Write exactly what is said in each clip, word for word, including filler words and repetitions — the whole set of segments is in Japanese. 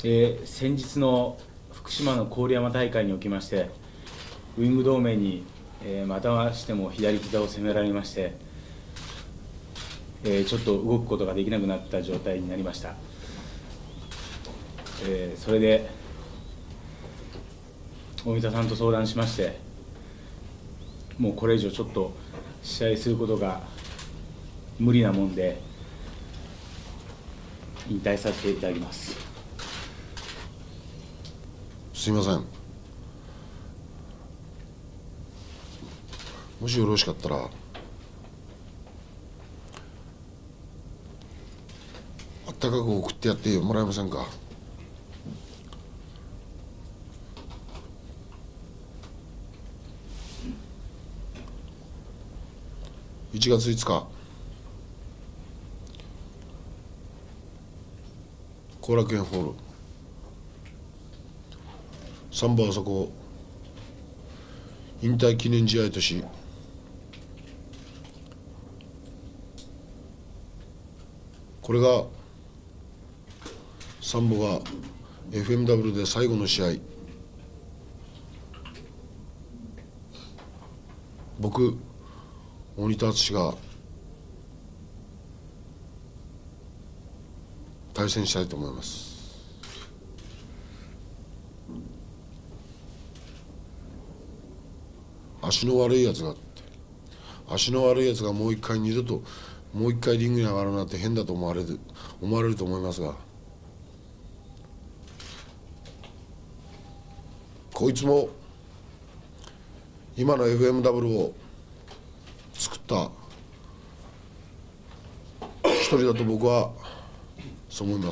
えー、先日の福島の郡山大会におきまして、ウイング同盟に、えー、またしても左膝を攻められまして、えー、ちょっと動くことができなくなった状態になりました。えー、それで大分さんと相談しまして、もうこれ以上ちょっと試合することが無理なもんで引退させていただきます。 すいません。もしよろしかったらあったかく送ってやってもらえませんか。いちがついつか後楽園ホールサンボあそこ引退記念試合とし、これがサンボが エフエムダブリュー で最後の試合、僕大仁田敦が対戦したいと思います。足の悪いやつがあって、足の悪いやつがもう一回二度ともう一回リングに上がるなんて変だと思われる思われると思いますが、こいつも今の エフエムダブリュー を作った一人だと僕はそう思います。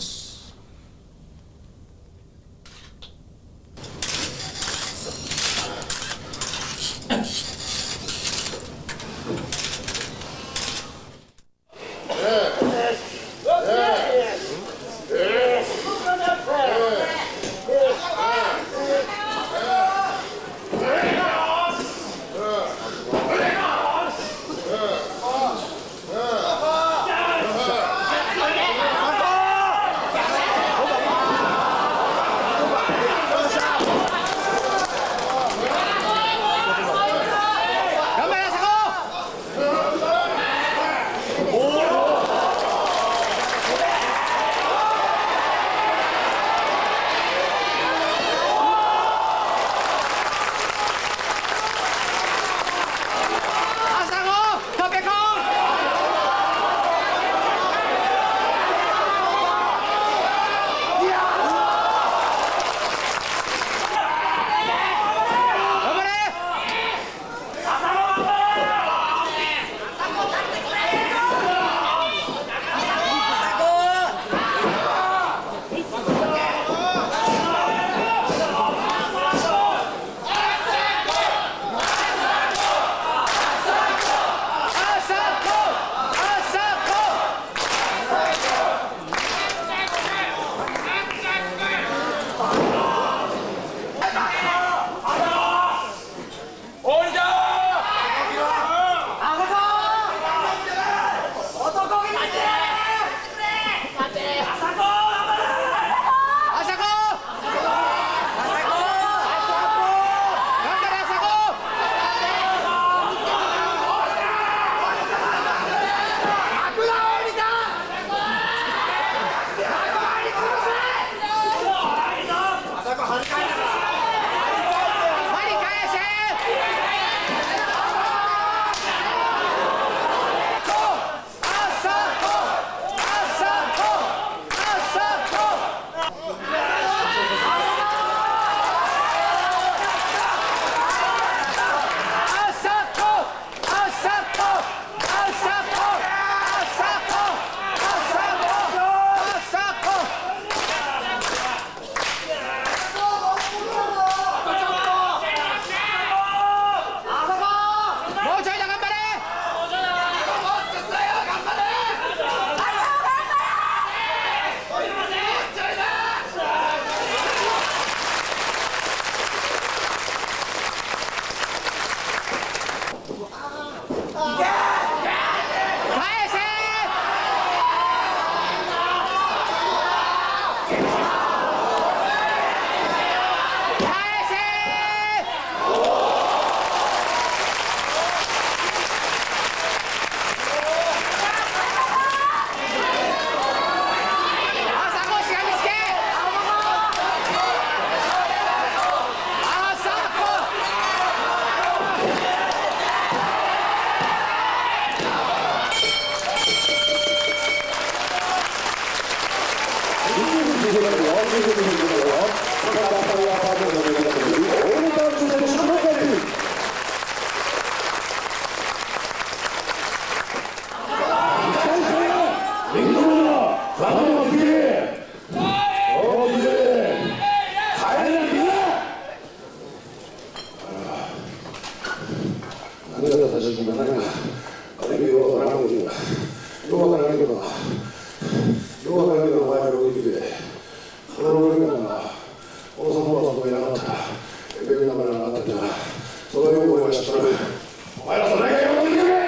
金が差し引きがないな。金がようわからんこと言うわ。ようわからんけどな。ようわからんけどお前が動いてくれ。金の上が王様は止めなかった。ベビながらなかったんだ。そういう思いはしたら、お前らそれだけ動いてくれ。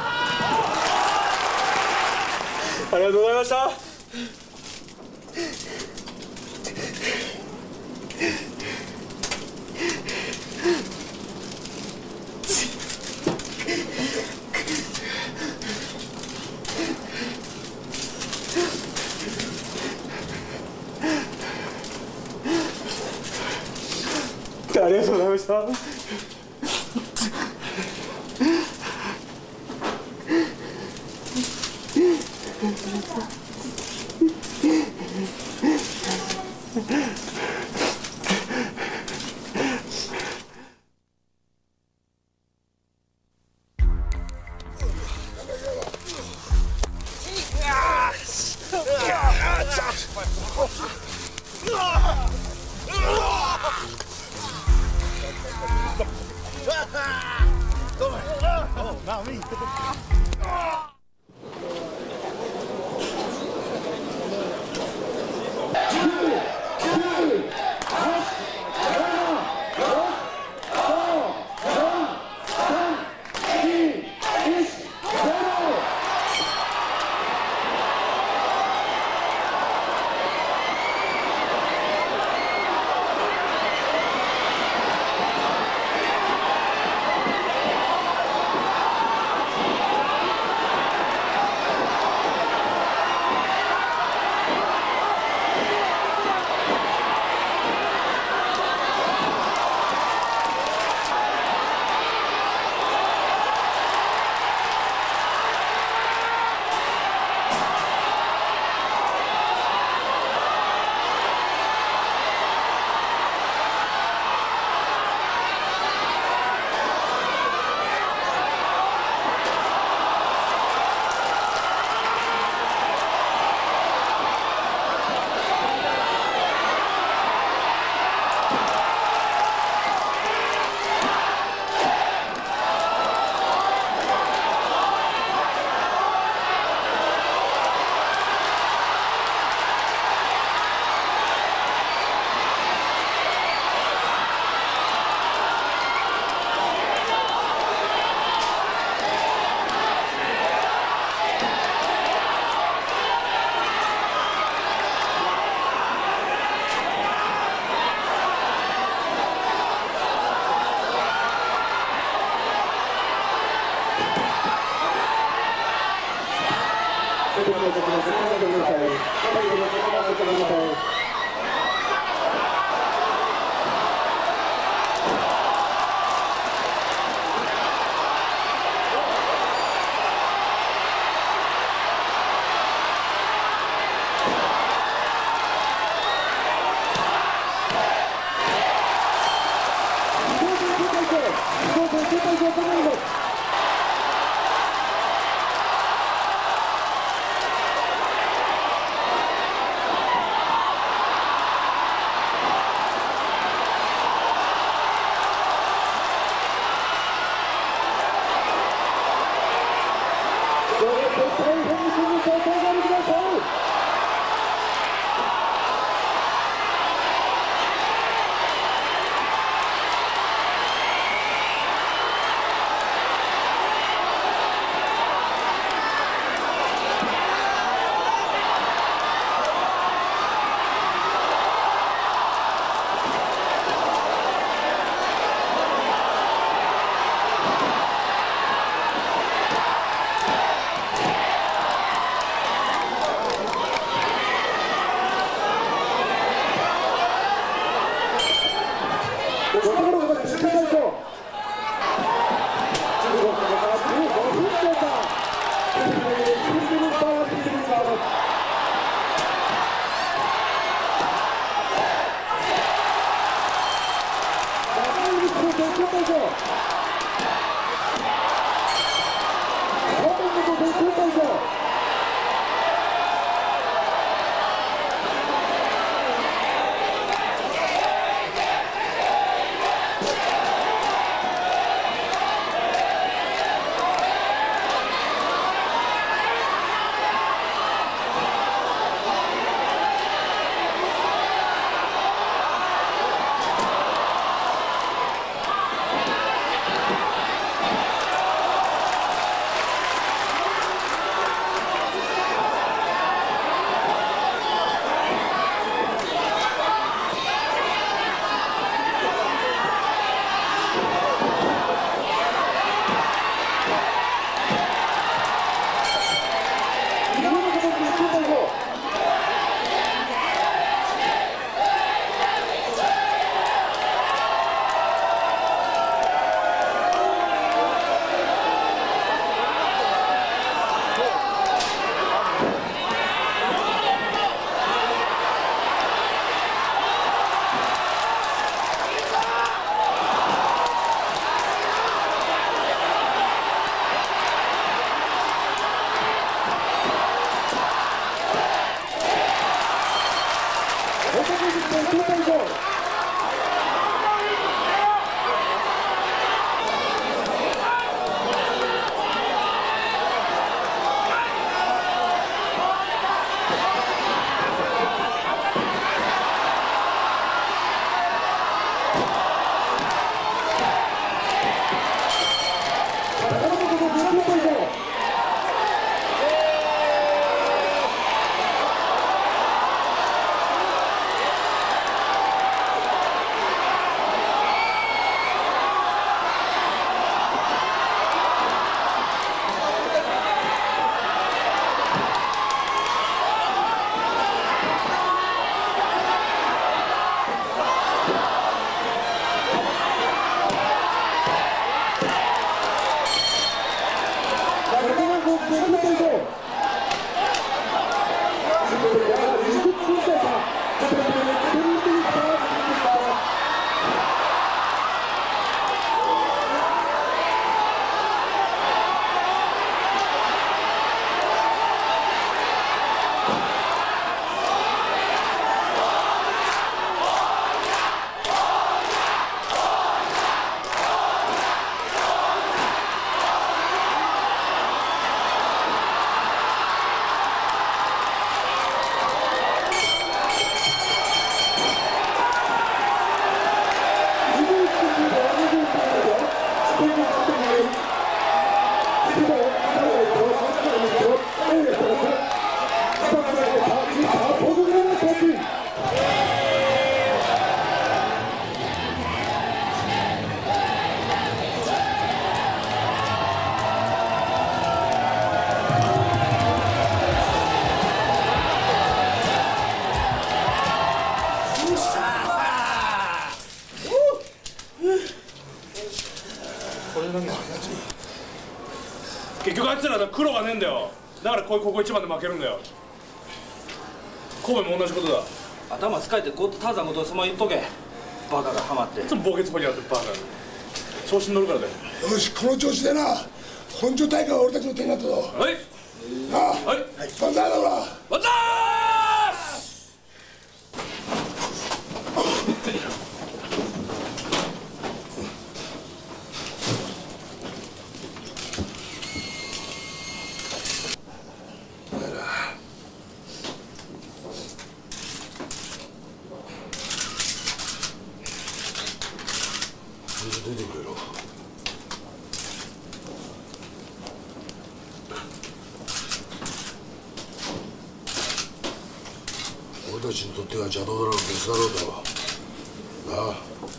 ありがとうございました。ありがとうございました。 結局あいつら苦労がねえんだよ。だからこういうここ一番で負けるんだよ。神戸も同じことだ。 頭使えてゴッドターザンのことそのまま言っとけ。バカがハマっていつも墓穴掘りやがってバカが調子に乗るからだよ。 よし、この調子でな、本所大会は俺たちの手になったぞ。 はいなあ、 はい、 万歳だほら。 万歳。 出てくれろ。俺たちにとっては邪道だろう別だろうとなあ、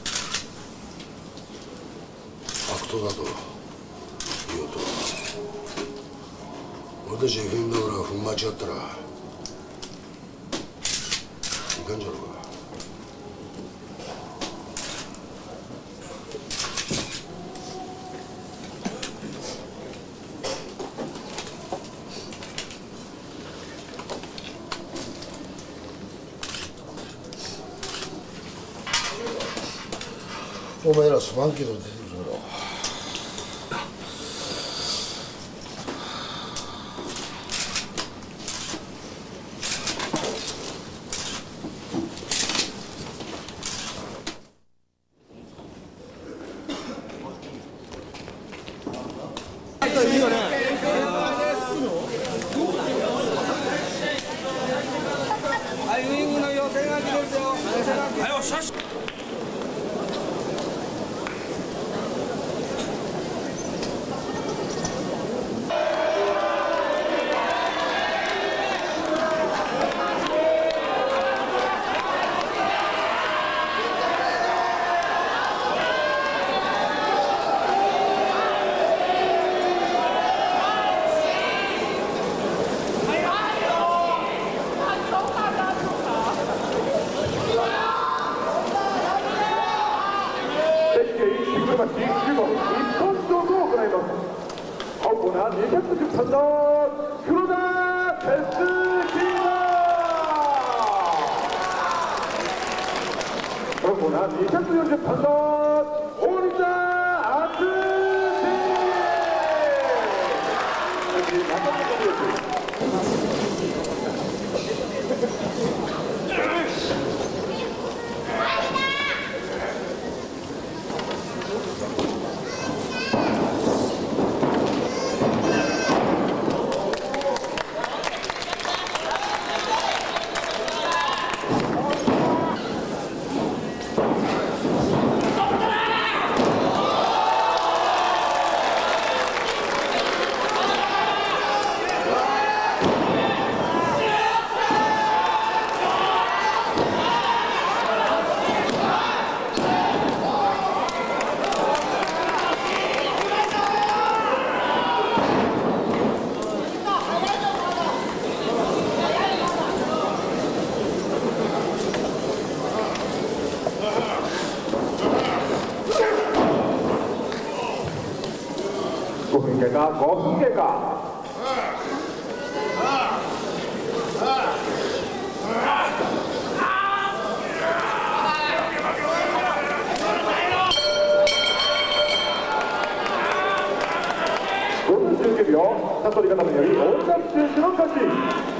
悪党だと言おうと、俺たち エフエム だから踏ん間違ったらいかんじゃろうか。お前らすまんけど出てくるだろ。 はい、ウイングの予選が来ですよ。 はい、おっしゃし。 ごふん経過、ごふん経過。ごふんじゅうきゅうびょう、サトリ方により大崎選手の勝ち。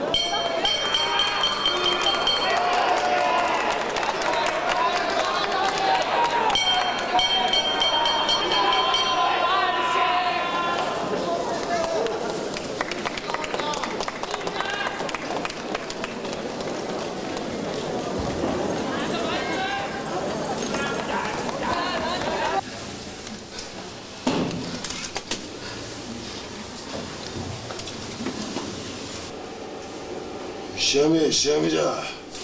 仕上げ仕上げじゃ。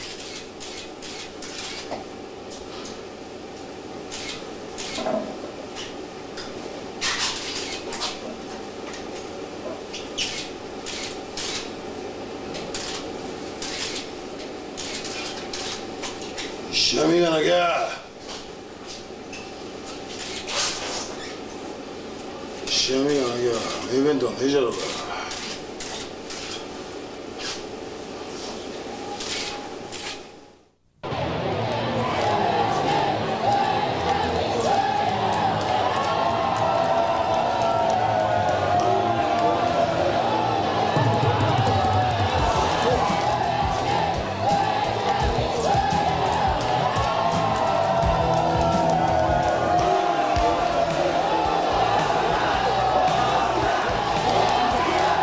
仕上げがなきゃ仕仕上げがなきゃ名弁当はねえじゃろうか。 「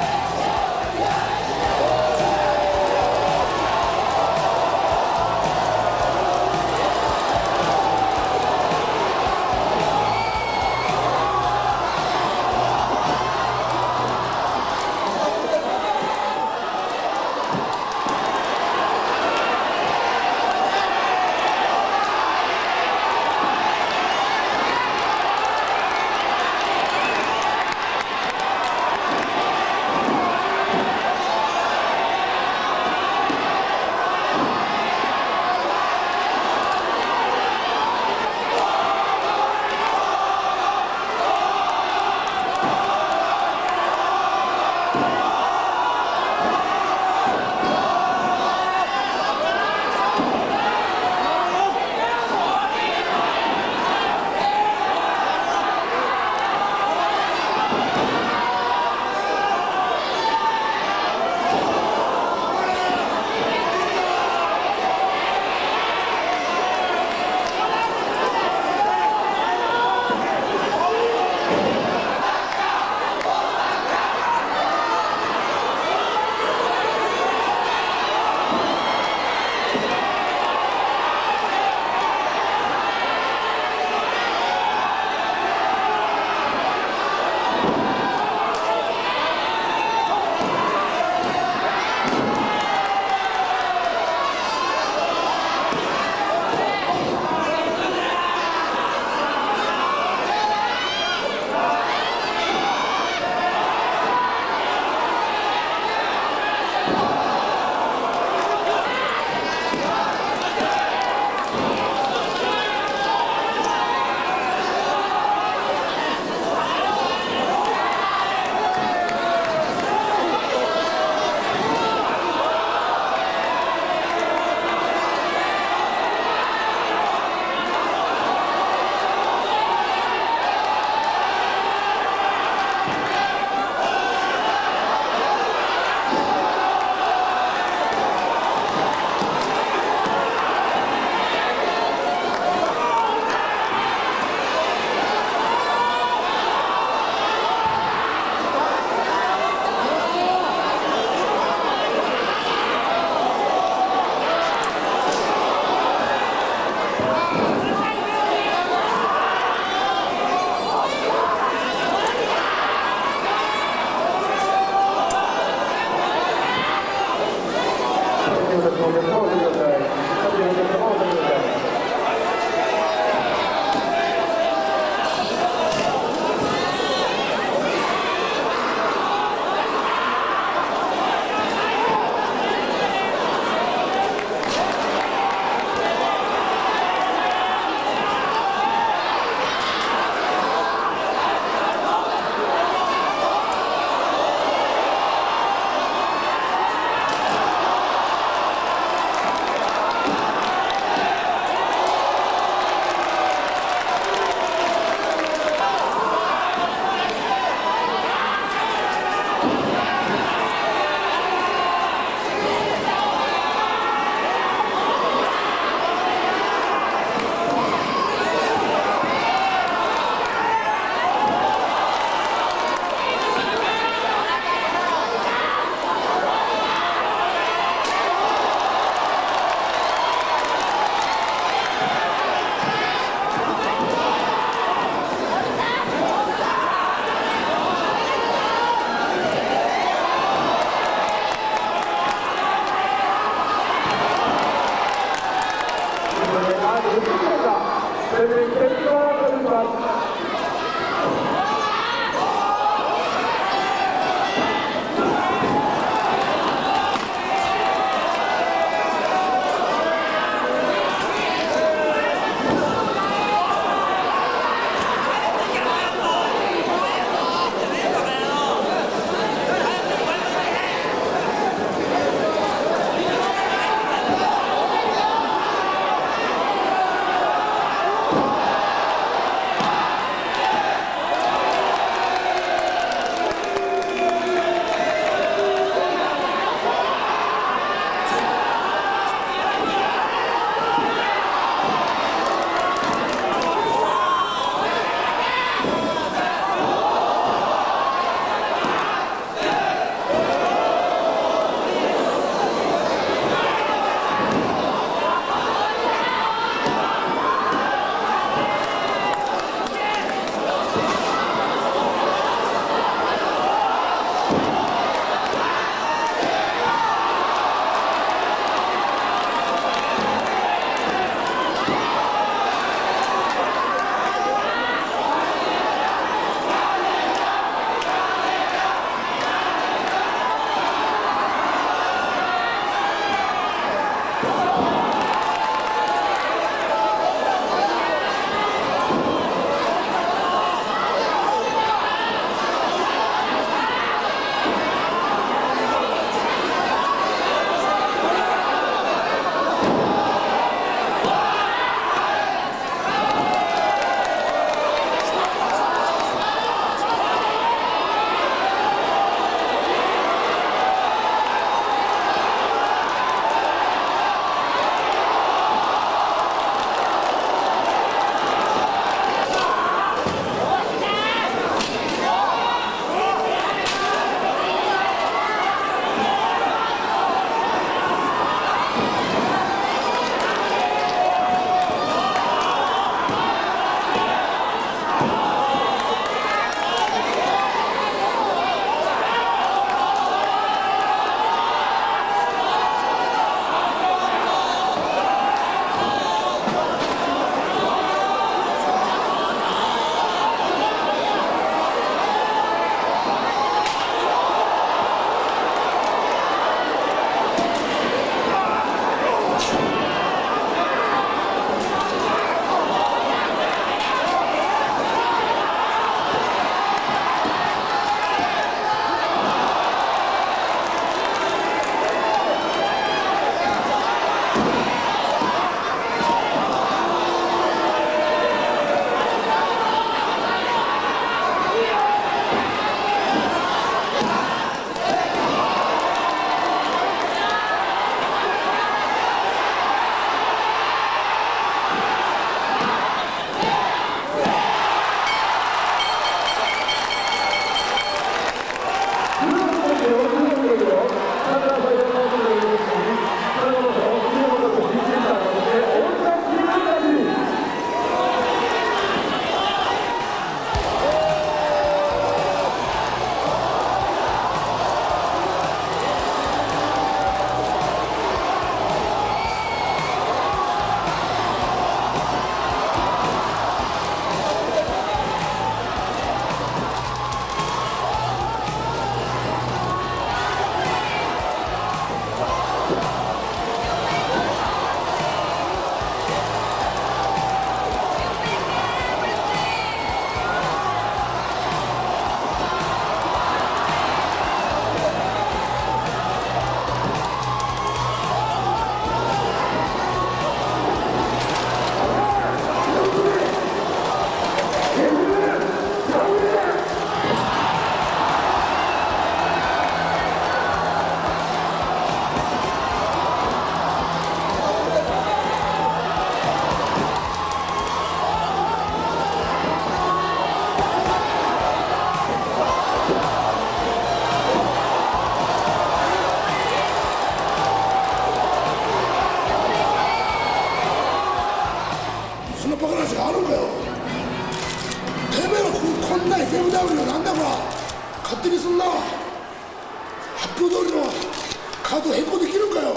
ら勝手にすんな。発表通りのカード変更できるんかよ。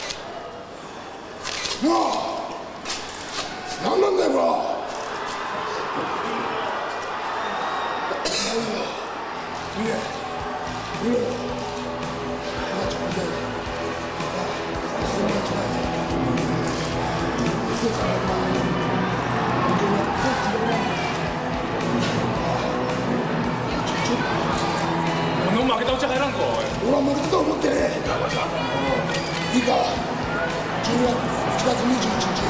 なあ、何なんだよこら。見れ見れ。 俺の負けたうち入らんぞ。 俺は負けたと思ってねえ。いいか、じゅうがついちがつにじゅういちにち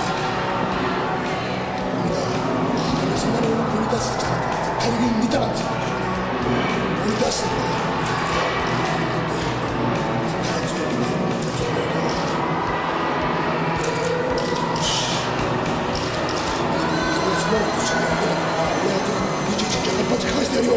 なんだ、そんなに俺の売り出してきたら絶対に見たなんて売り出してるんだよ。返してやるよ。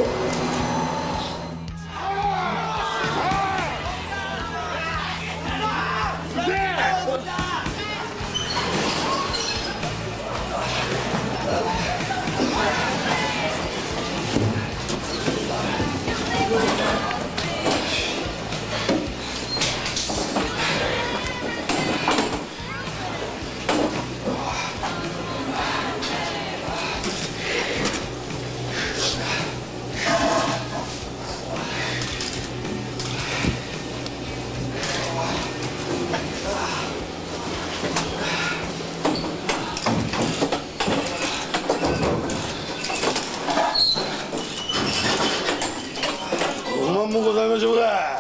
もうございましょうか。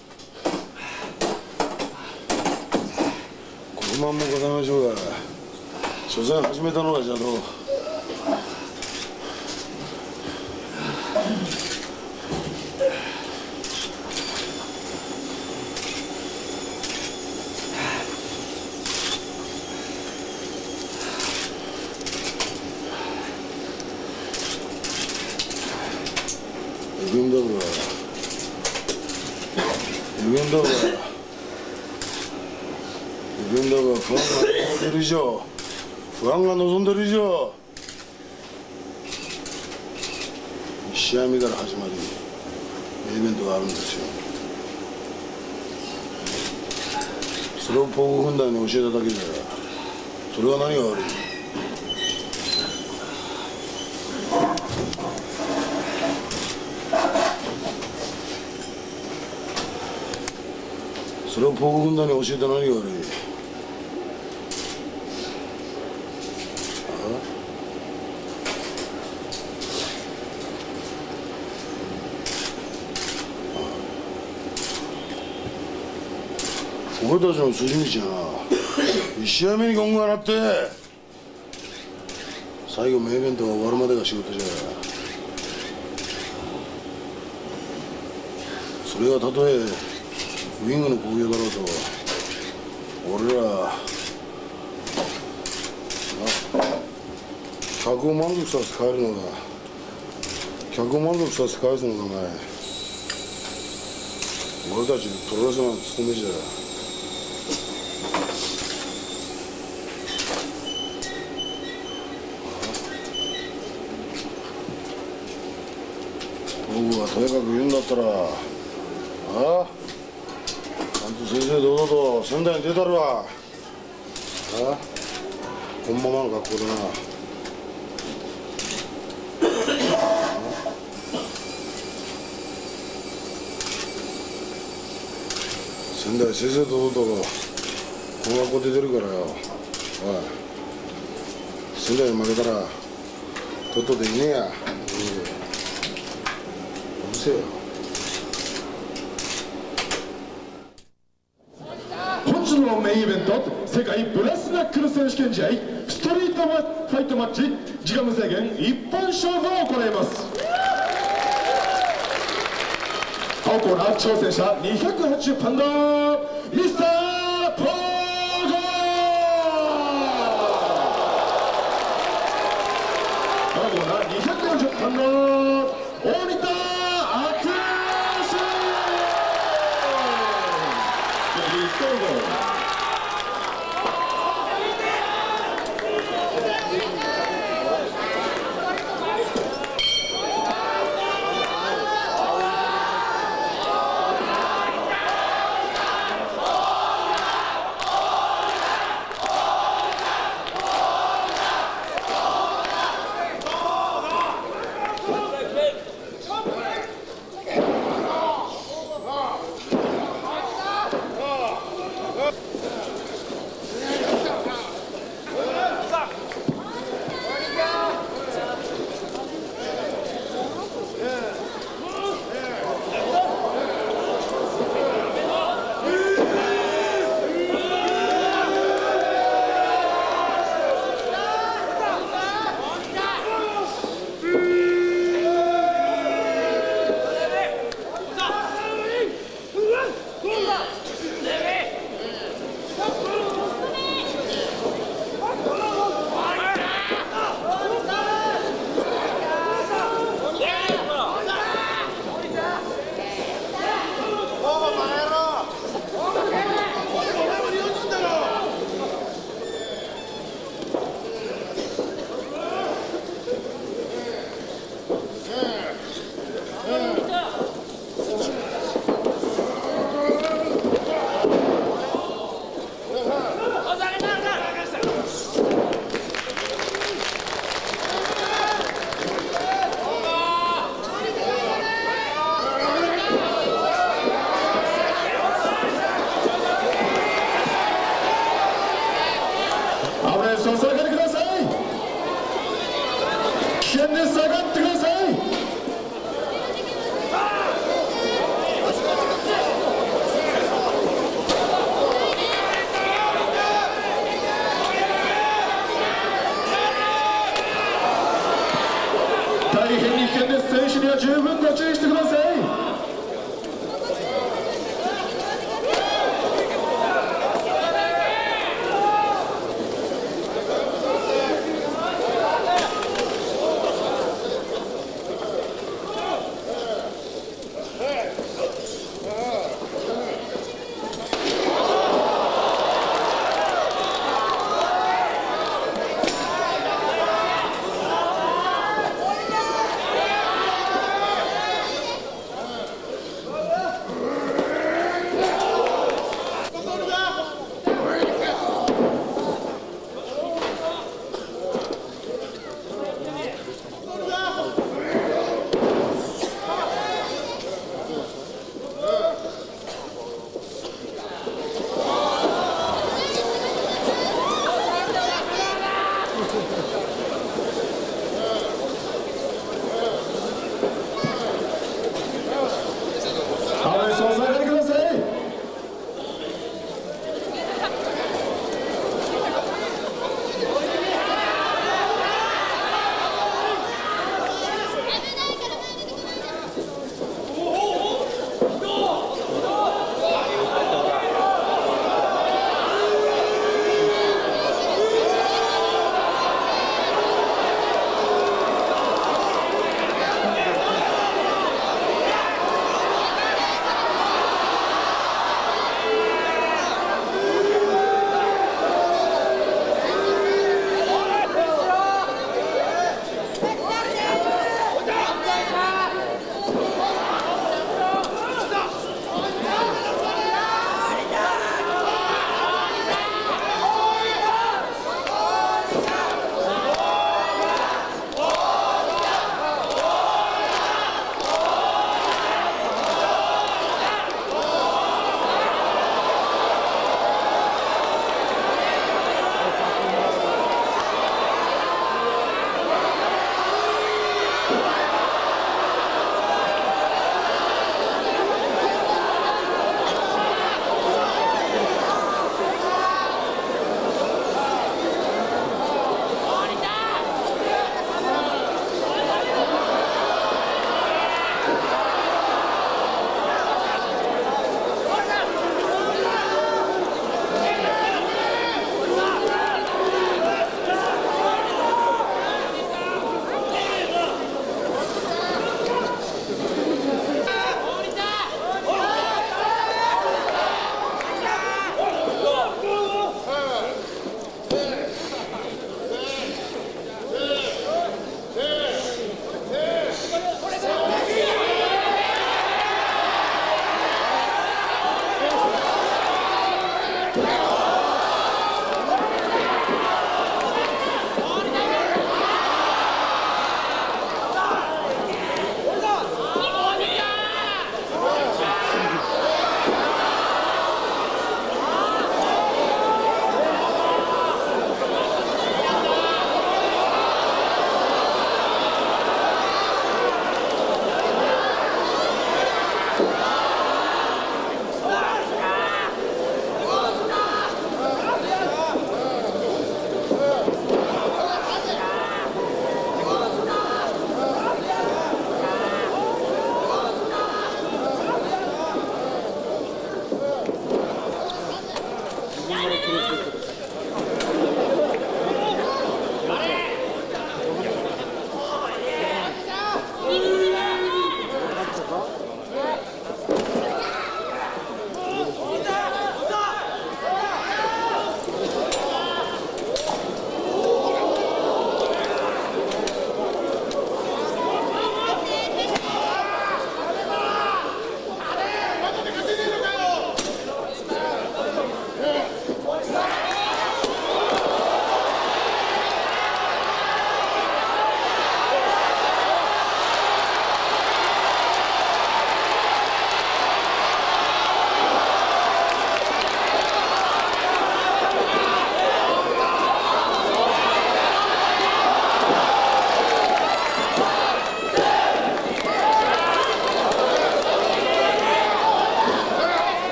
ごまんもございましょうが。所詮始めたのはじゃろう。無限だろうが無限だろうが無限だろうが不安が望んでる以上不安が望んでる以上石網から始まる名イベントがあるんですよ。それをポーゴ軍団に教えただけじゃそれが何が悪い。それをポーゴ軍団に教えた何が悪い。俺たちの筋道やな石網にゴングが鳴って最後名イベントが終わるまでが仕事じゃ。それがたとえウィングの興行だろうと俺ら客を満足させて帰るのが客を満足させて返すのがお前俺たちプロレスラーの務めじゃ。僕がとにかく言うんだったらああちゃんと先生堂々と仙台に出たるわ。ああこのままの格好でな。仙台先生堂々とこの学校出てるからよ。おい仙台に負けたらとっとできねえや。うるせえよ。 本日のメインイベント世界ブラスナックル選手権試合ストリートファイトマッチ時間無制限一本勝負を行います。青コーナー挑戦者にひゃくはちじゅうパウンドミスターポーゴ。青コーナーにひゃくよんじゅうパウンド大仁田敦。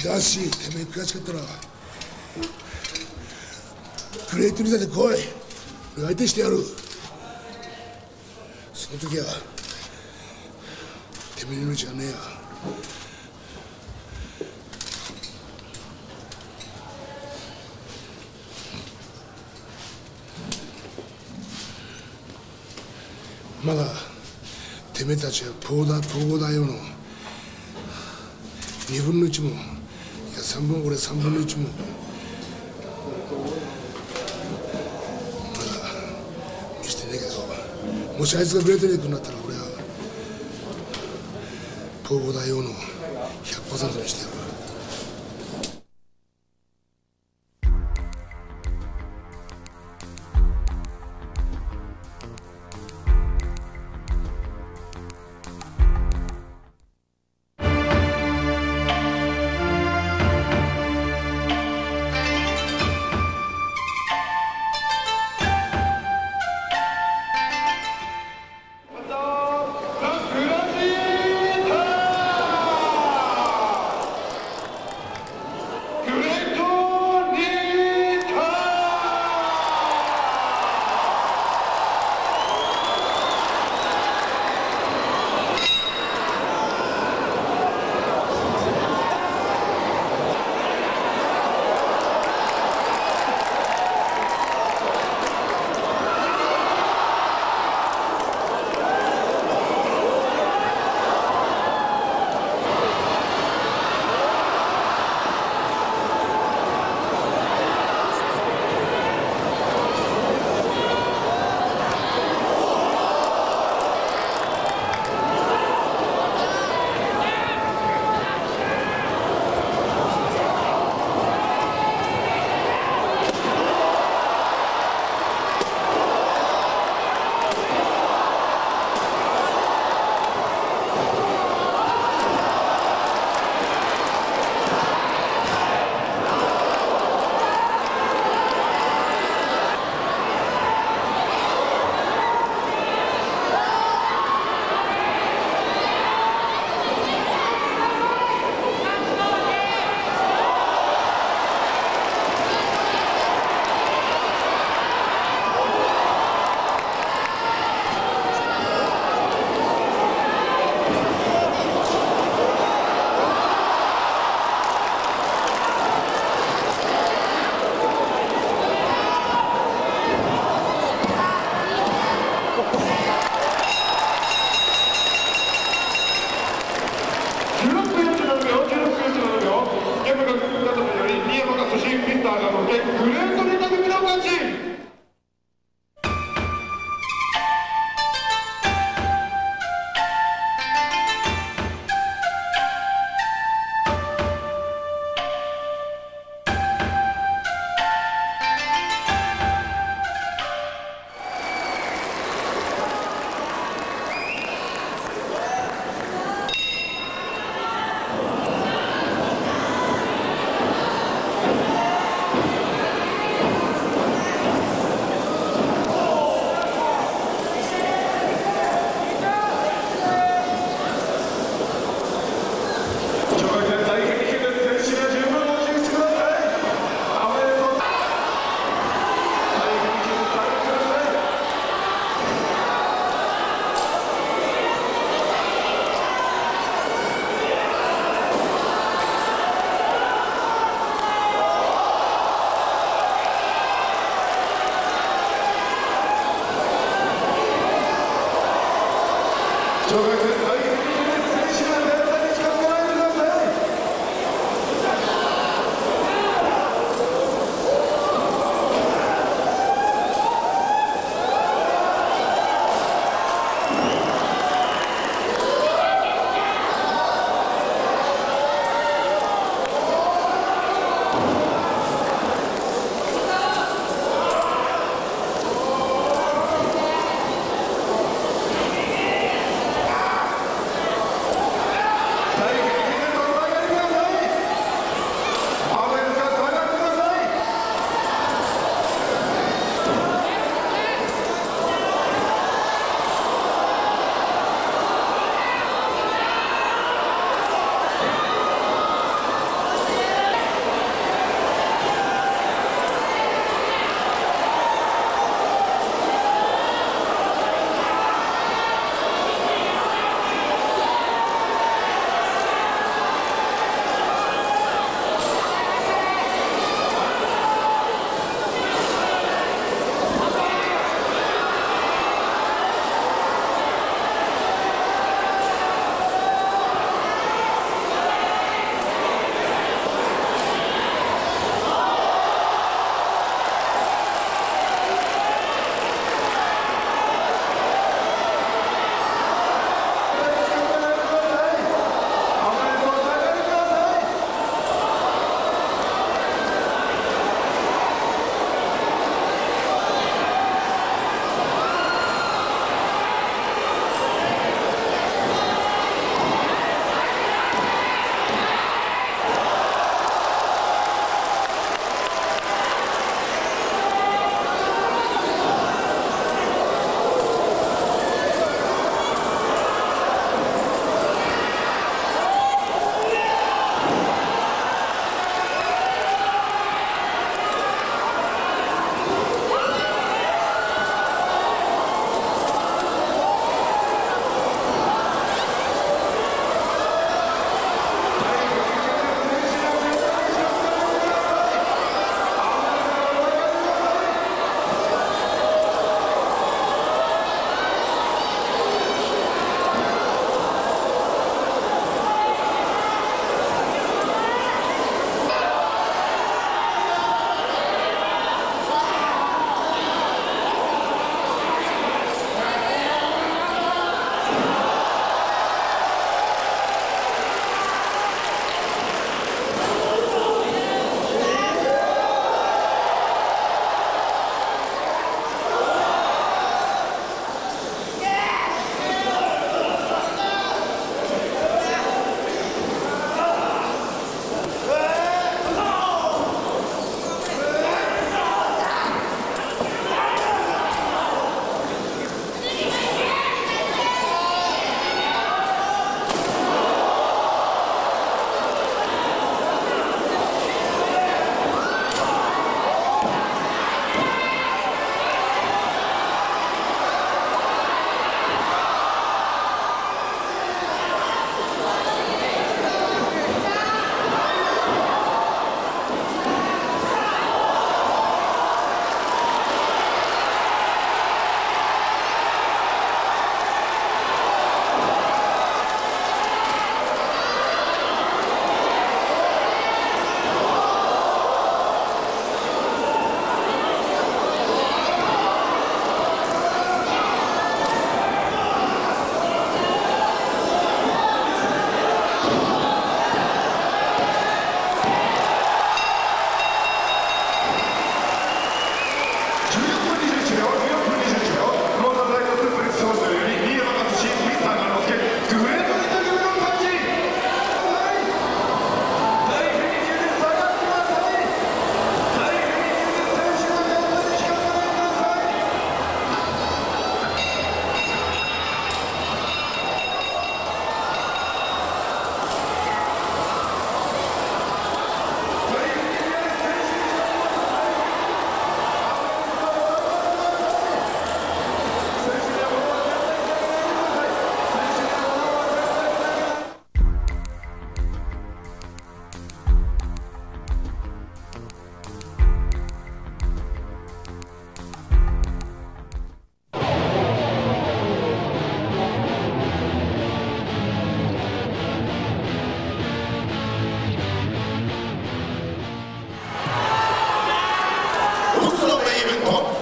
だしてめえ悔しかったらグレートリザで来い。俺相手してやる。その時はてめえの命がねえや。まだてめえたちはポーダポーゴ大王の二分の一も、いや三分、俺三分の一もまだ見してねえけど、もしあいつがグレートレイクになったら俺はポーゴ大王の ひゃくパーセント にしてやる。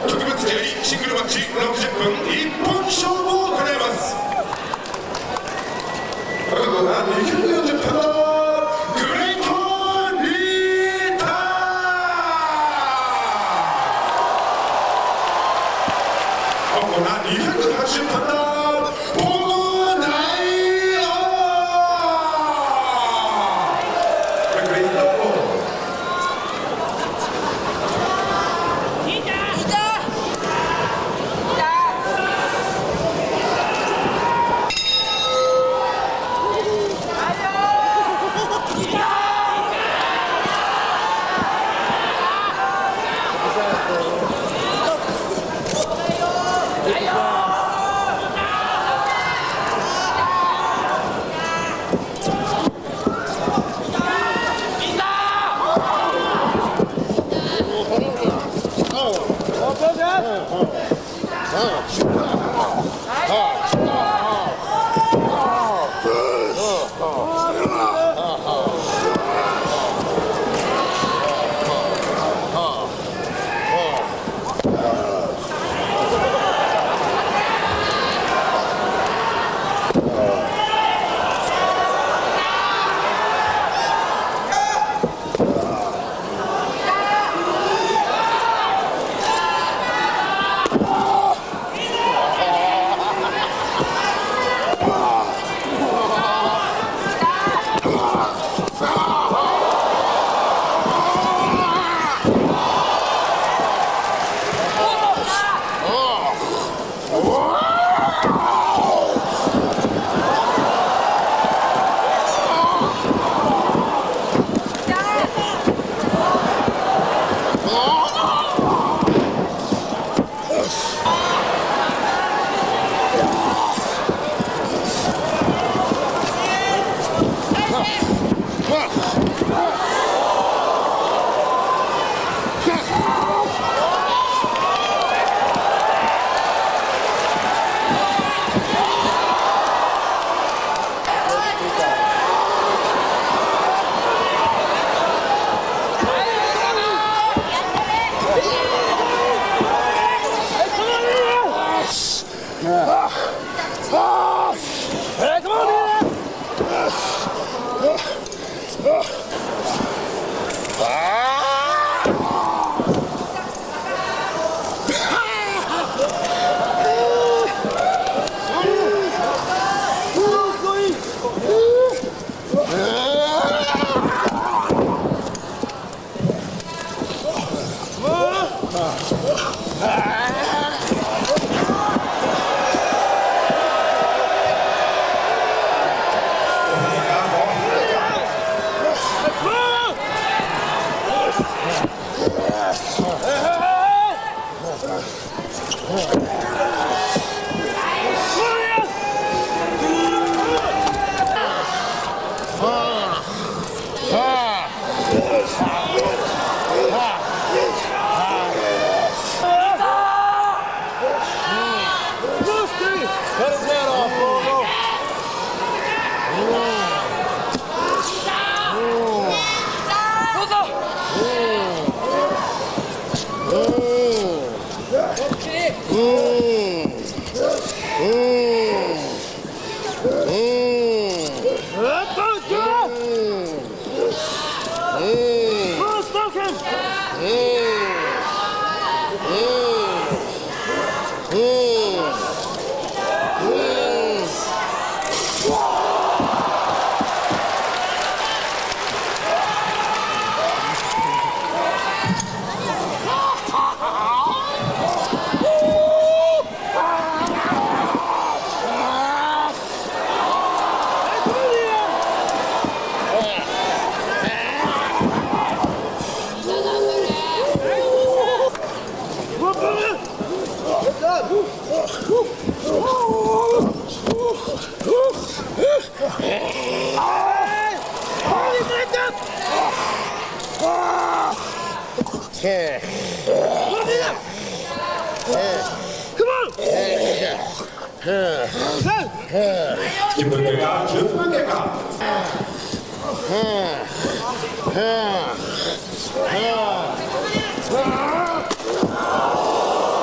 特別試合シングルマッチろくじゅっぷん一本勝負を行います。このコーナーにひゃくよんじゅっぷんのグレートリーター。このコーナーにひゃくはちじゅっぷんのじゅっぷん経過、じゅっぷん経過。 はあはあはあ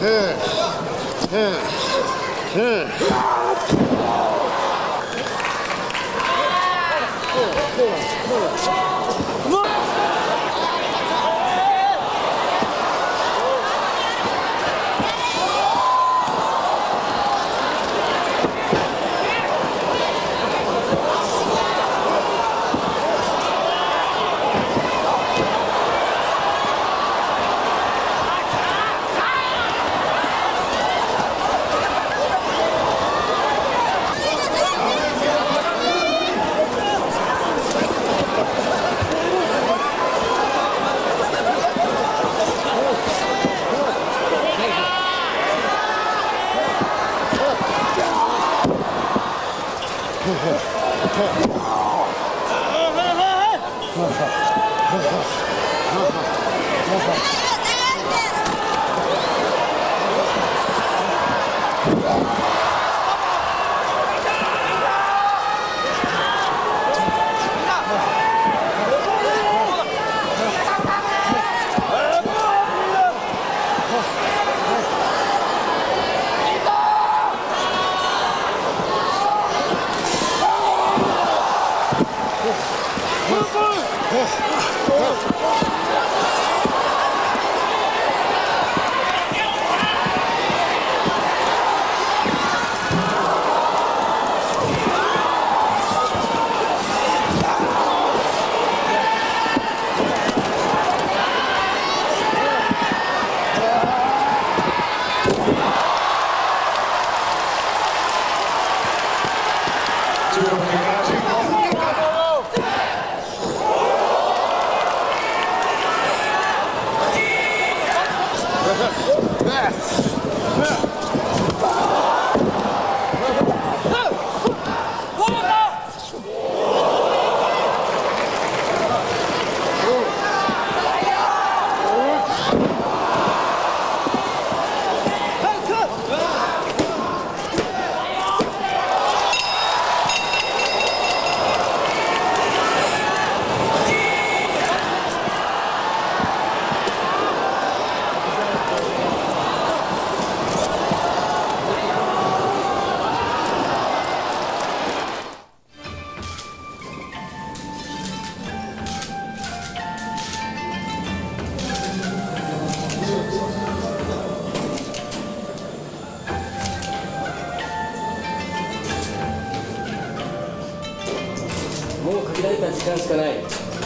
もう限られた時間しかない。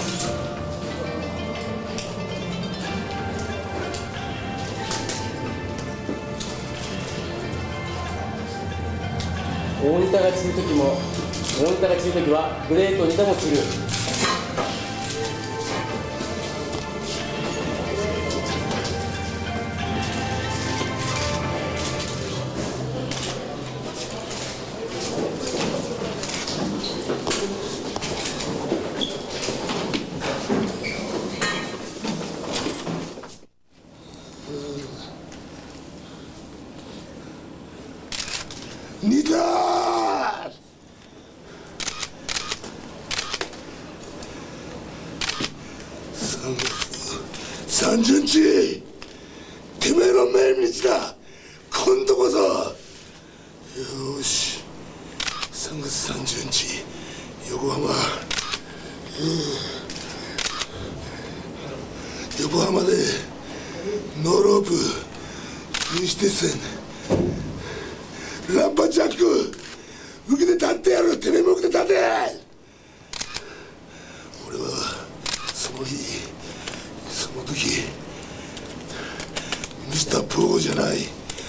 大仁田が散る時も大仁田が散る時はグレート仁田も散る。 ニタ三十日てめえの命日だ。今度こそよしさんがつさんじゅうにち横浜、うん、横浜でノーロープ西鉄線ランパジャック受けて立ってやる。てめえも受けて立て。俺はその日その時ミスターポーゴじゃない、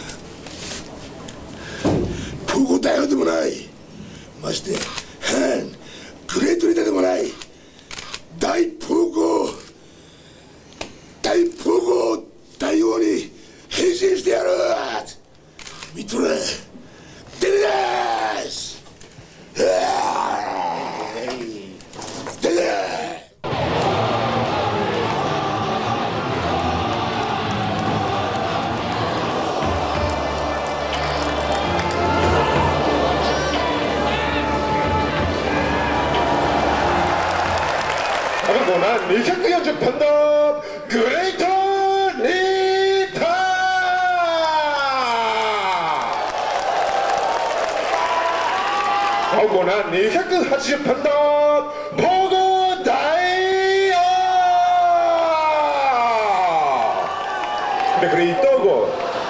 ポーゴ大王でもない、ましてヘングレートリーダーでもない、大ポーゴ大ポーゴ大王に変身してやる。見とれデリです。デリ赤コーナーにひゃくよんじゅっポンドグレートリーターコーナーにひゃくはちじゅっパウンドポゴ大王レフェリー東郷。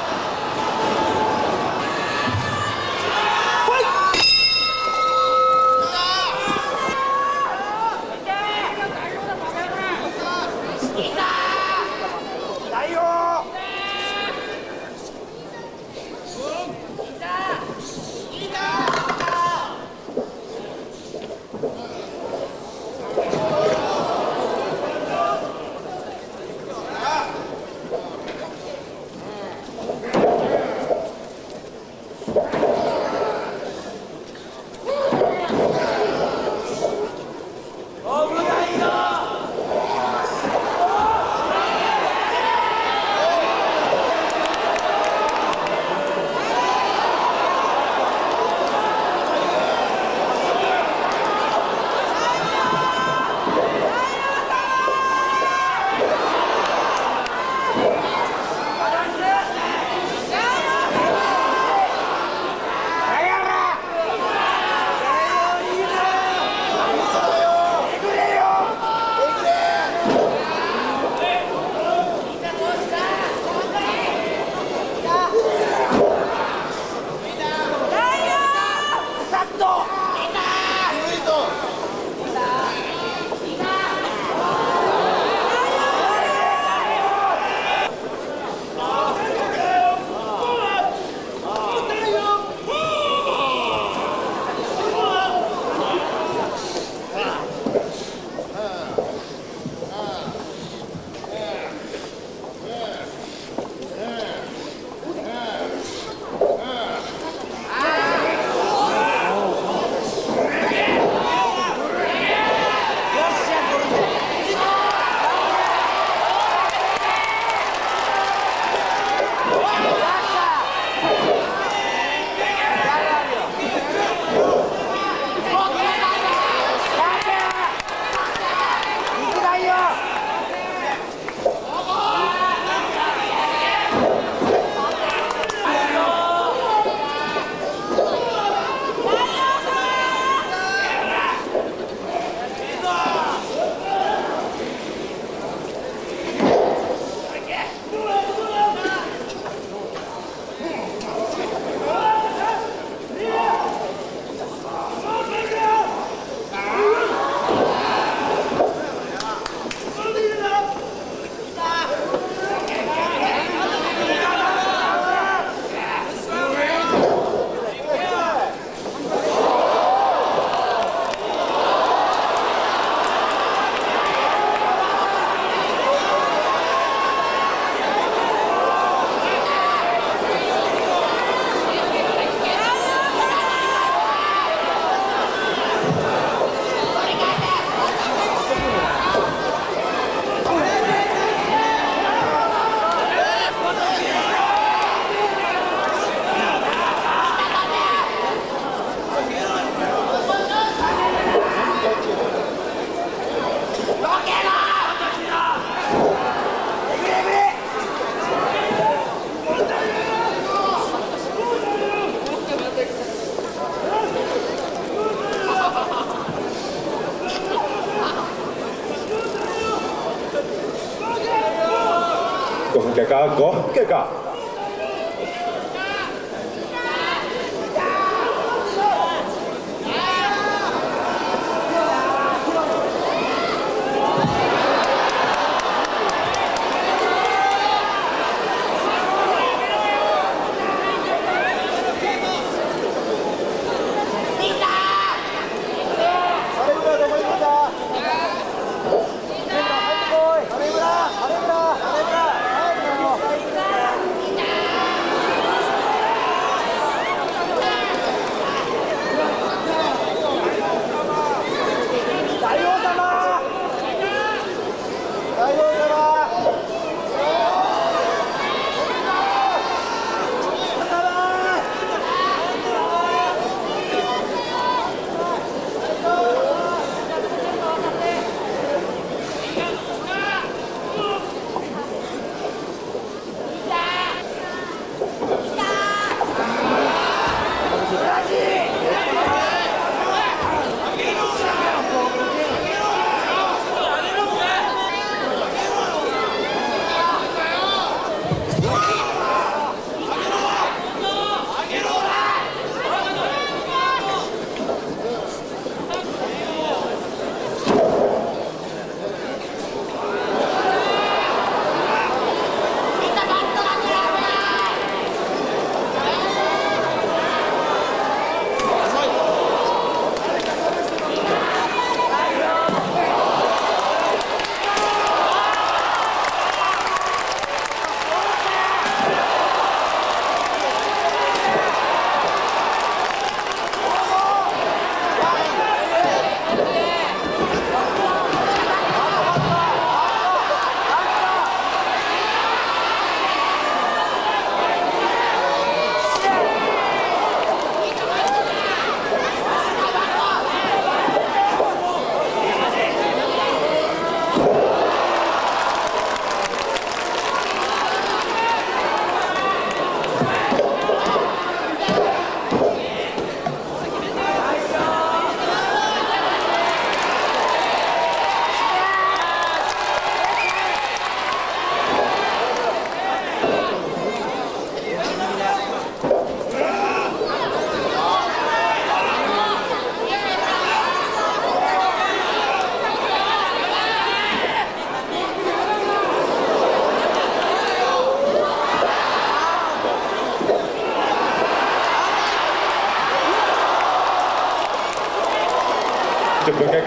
ごふん経過、ごふん経過。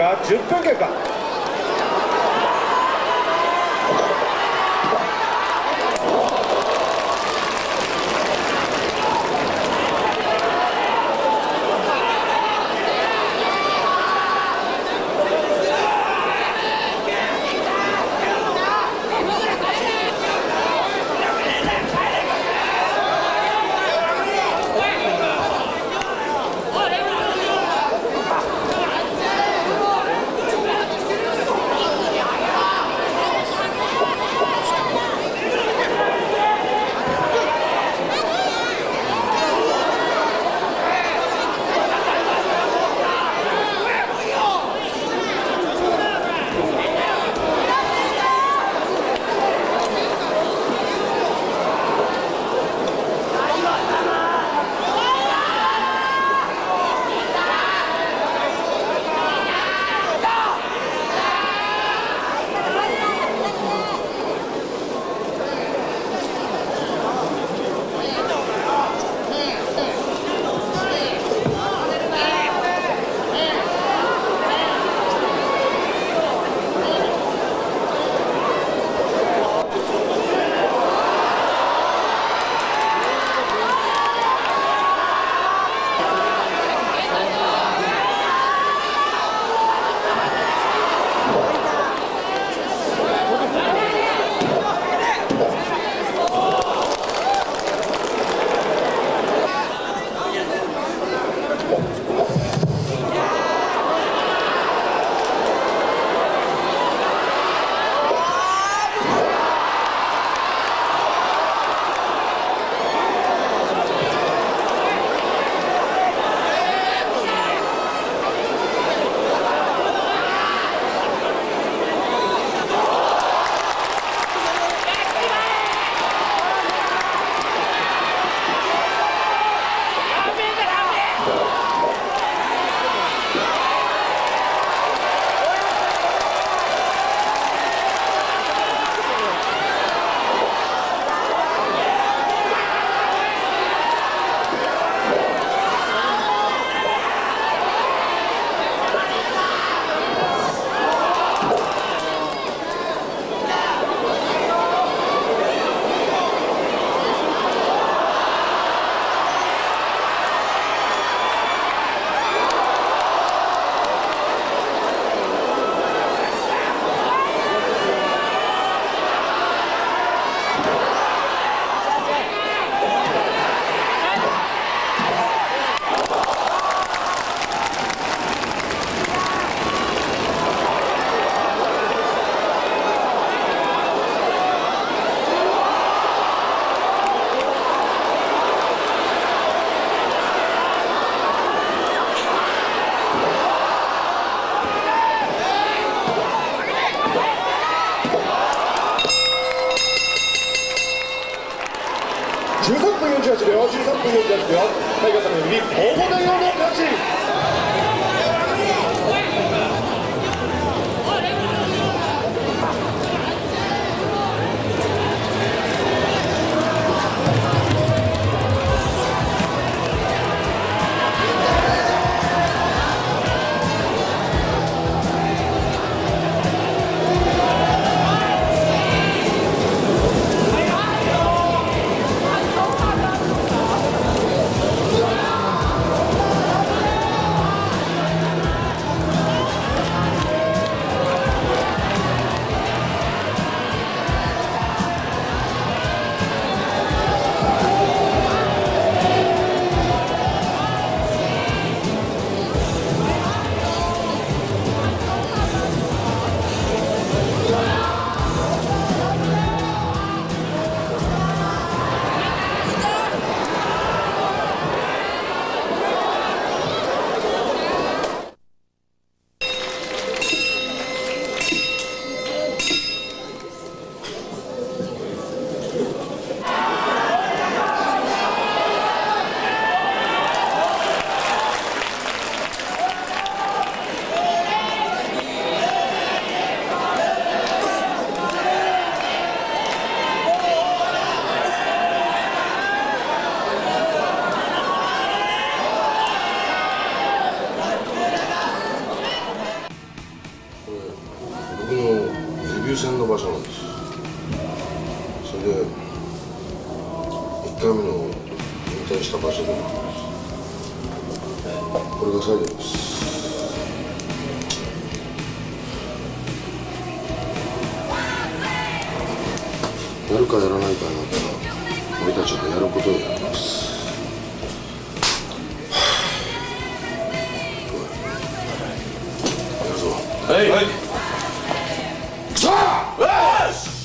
かじゅっぷん経過。じゅうさんぷんよんじゅうはちびょう、じゅうさんぷんよんじゅうはちびょう、タイガーさんの指、大物用の勝ち。 ビュー戦の場所なんです。それでいっかいめの引退した場所でもこれが最後です。やるかやらないかになったら俺たちがやることをやります。やるぞ。 はい、はい、 さあ、よし。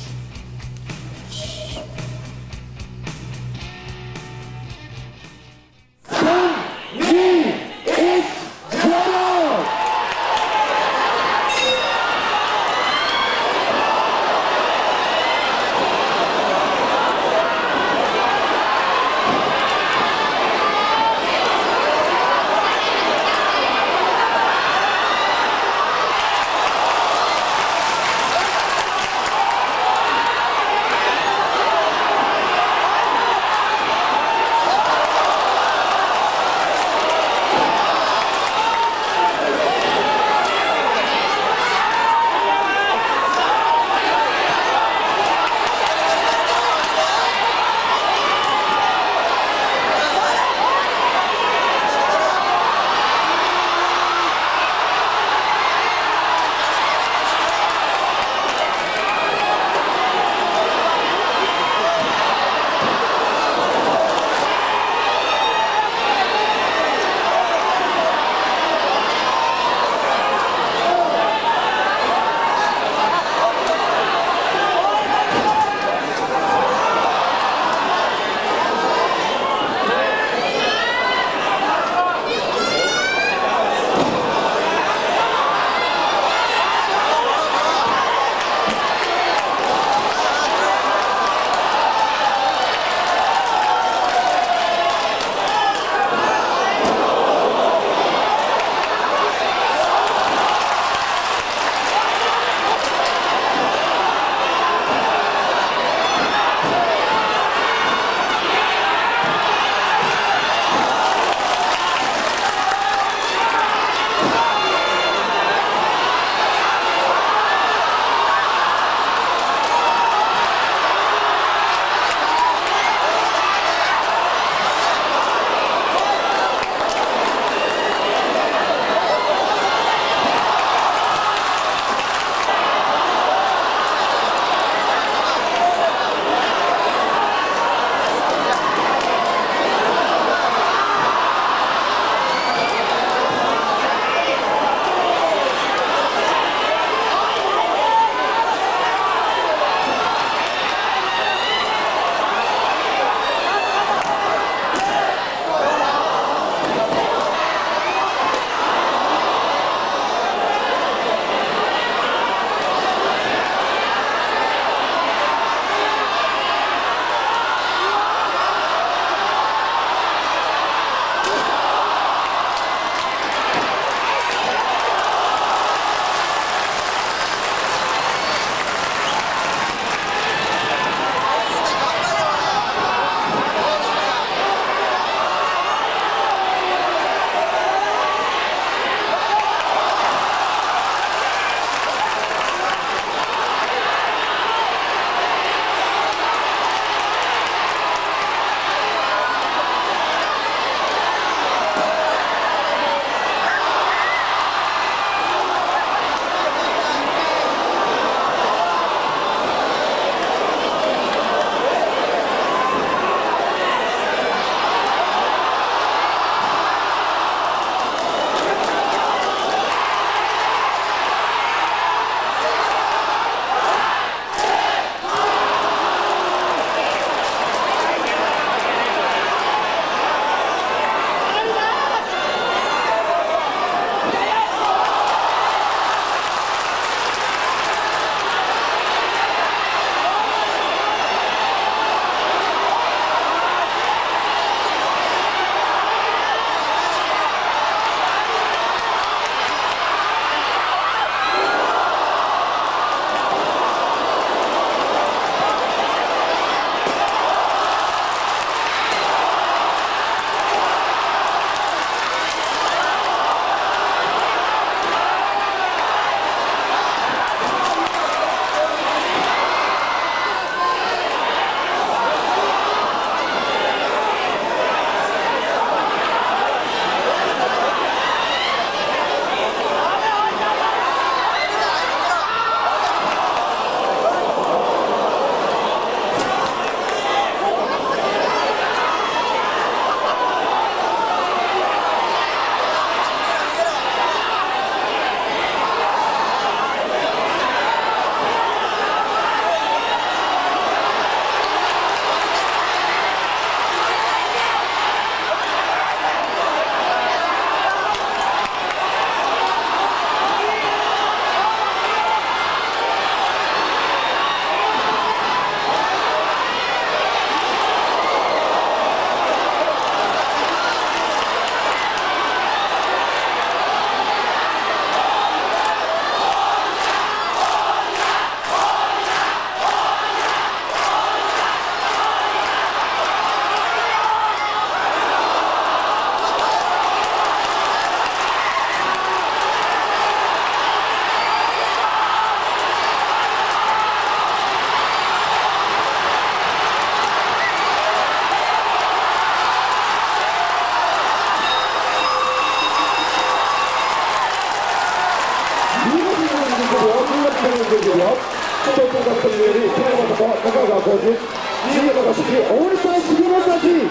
かに出てるよ。東京学生より寺本と中川浩二、新潟の指揮大森さん杉本たち。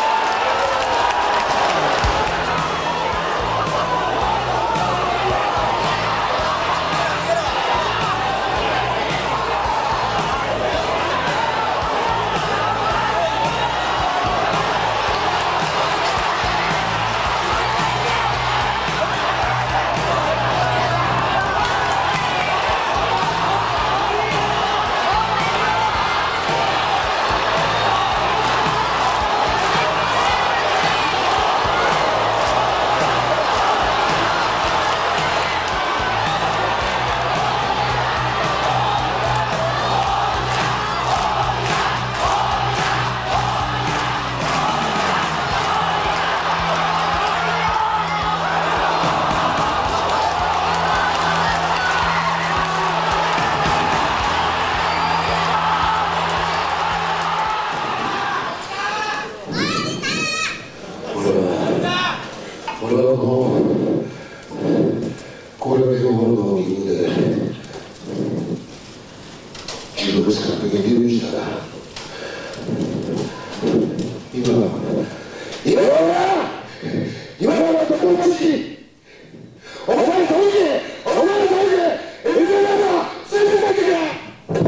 俺はこのこれが標本の右で記録した激流したら今今は今はどこもしお前どうでお前どうで今は全てだけが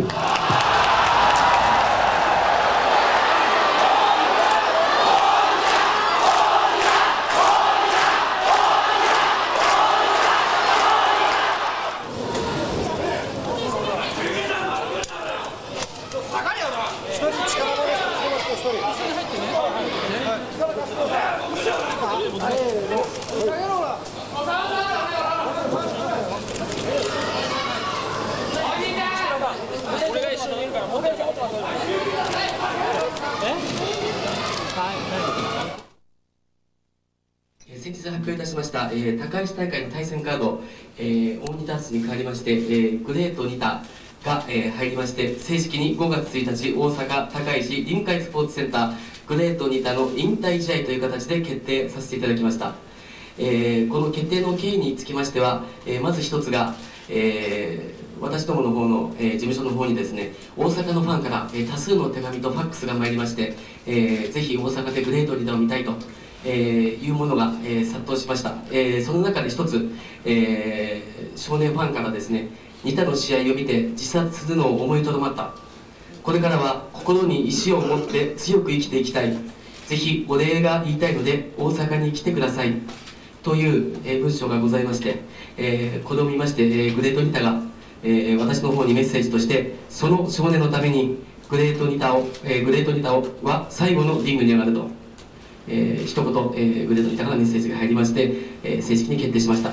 先日発表いたしました、えー、高石大会の対戦カード、えー、大仁田厚に変わりまして、えー、グレートニタが、えー、入りまして正式にごがつついたち大阪高石臨海スポーツセンターグレートニタの引退試合という形で決定させていただきました、えー、この決定の経緯につきましては、えー、まず一つが、えー私どもの方の、えー、事務所の方にですね大阪のファンから、えー、多数の手紙とファックスが参りまして、えー、ぜひ大阪でグレートニタを見たいと、えー、いうものが、えー、殺到しました、えー、その中で一つ、えー、少年ファンからですねニタの試合を見て自殺するのを思いとどまった、これからは心に意志を持って強く生きていきたい、ぜひお礼が言いたいので大阪に来てくださいという、えー、文章がございまして、えー、これを見まして、えー、グレートニタがえー、私の方にメッセージとしてその少年のためにグレートニタを、えー、グレートニタをは最後のリングに上がると、えー、一言、えー、グレートニタからメッセージが入りまして、えー、正式に決定しました。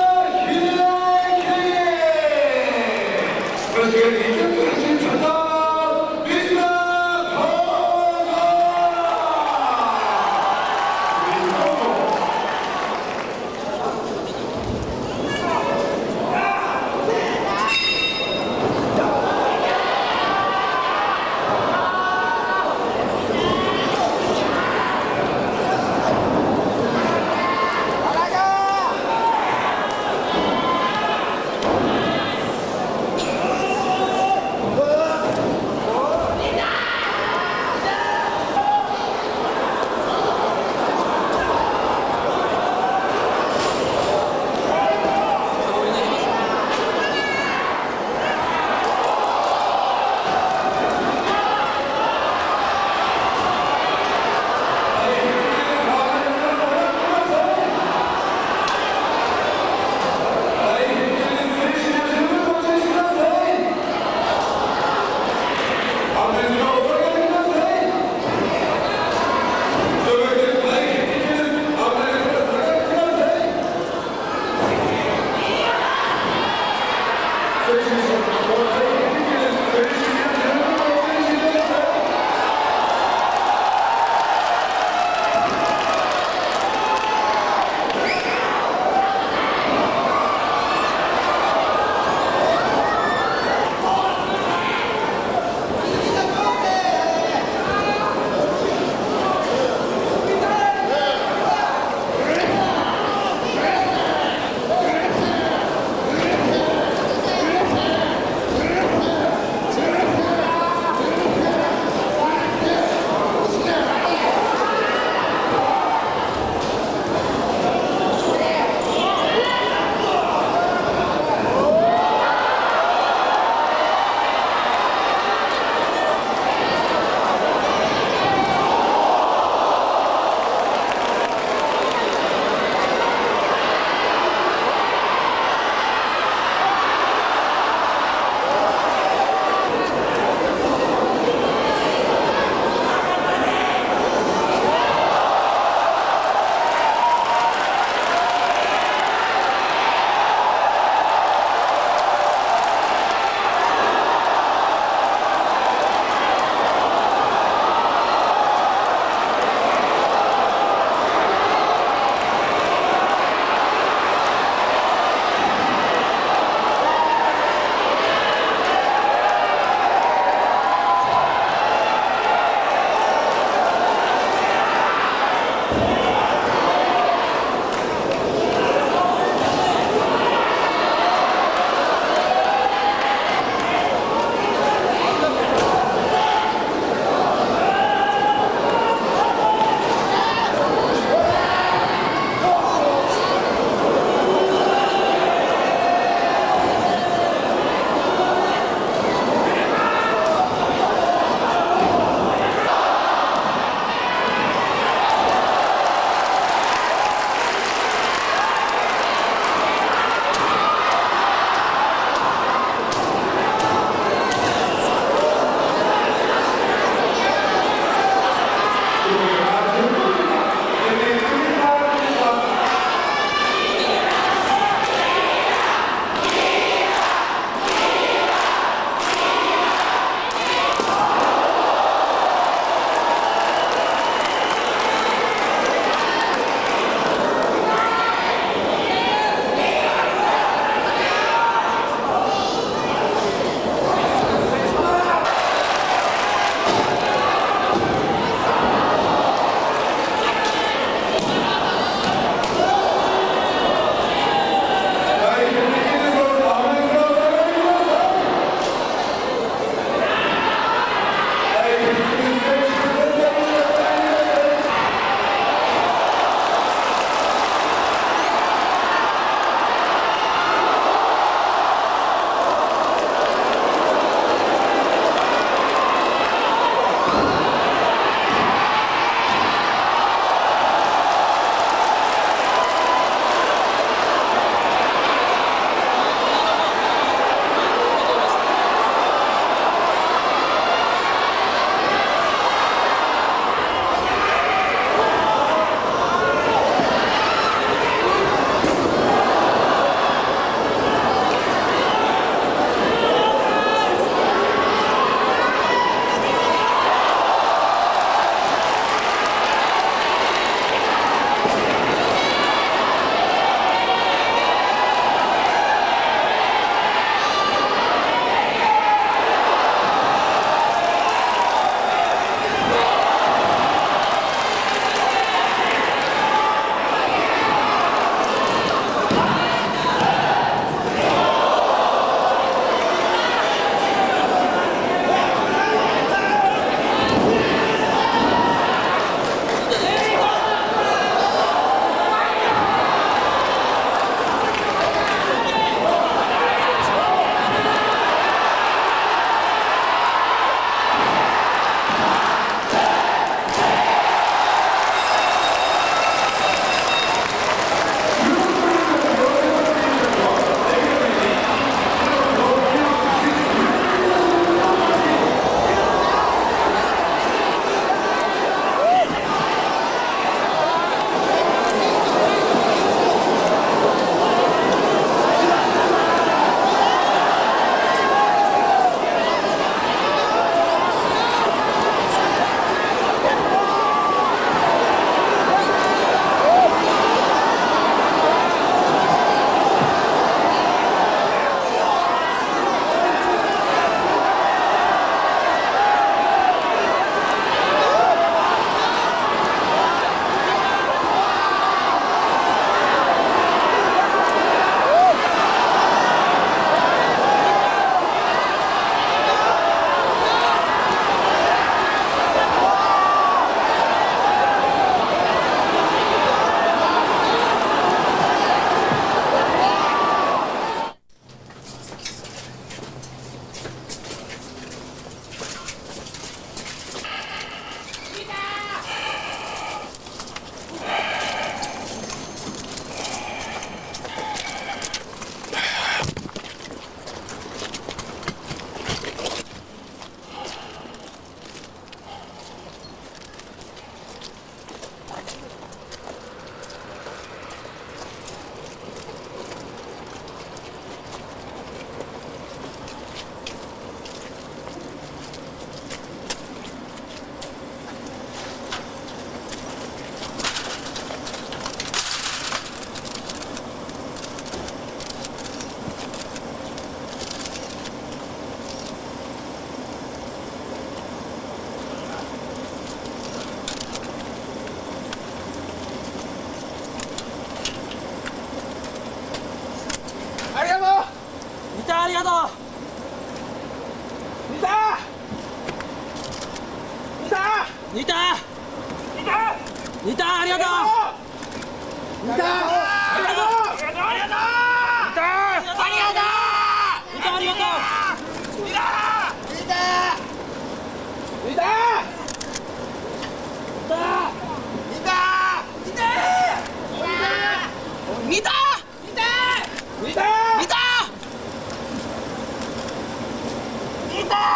Let's get 似た似た似たありがとう似たありがとうありがとうありがとうありがとう似たありがとう似た似た似た似た似た似た似た似た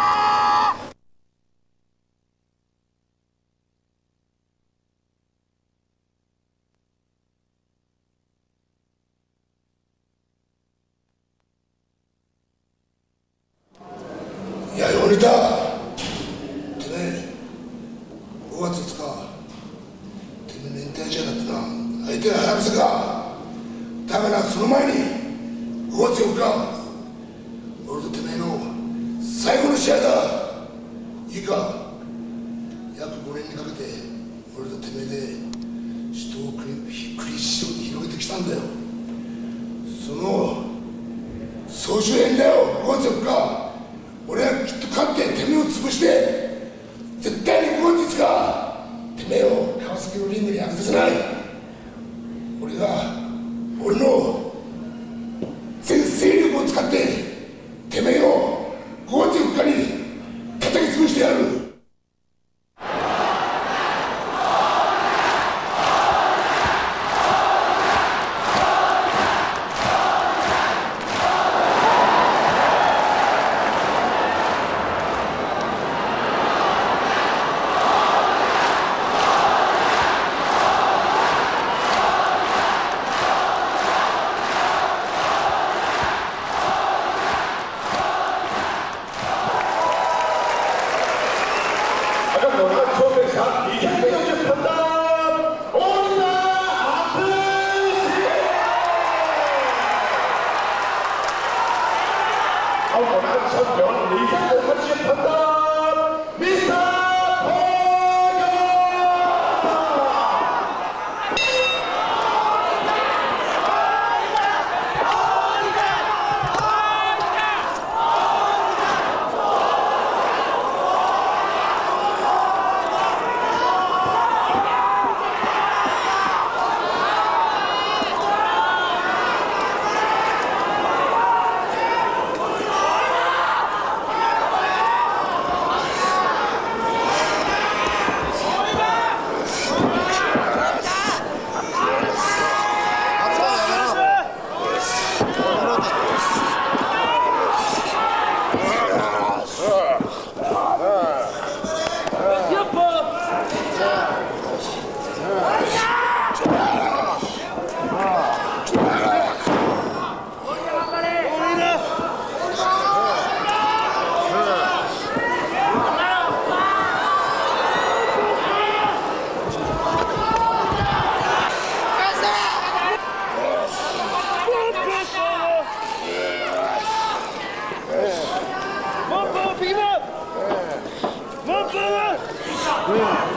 いや、ヨニタ、てめえ、ごがついつか、てめえ連帯試合だってな、相手はハヤブサか。だからその前に、ごがつよっか、俺とてめえの最後の試合だ。いいか、約ごねんにかけて、俺とてめえで、死闘を繰り繰り広げてきたんだよ。その、総集編だよ、ごがつよっか。俺はきっと勝っててめえを潰して絶対にごがついつかてめえを川崎のリングに上げさせない。俺が俺の全勢力を使っててめえをごがつよっかに叩き潰してやる。 Yeah.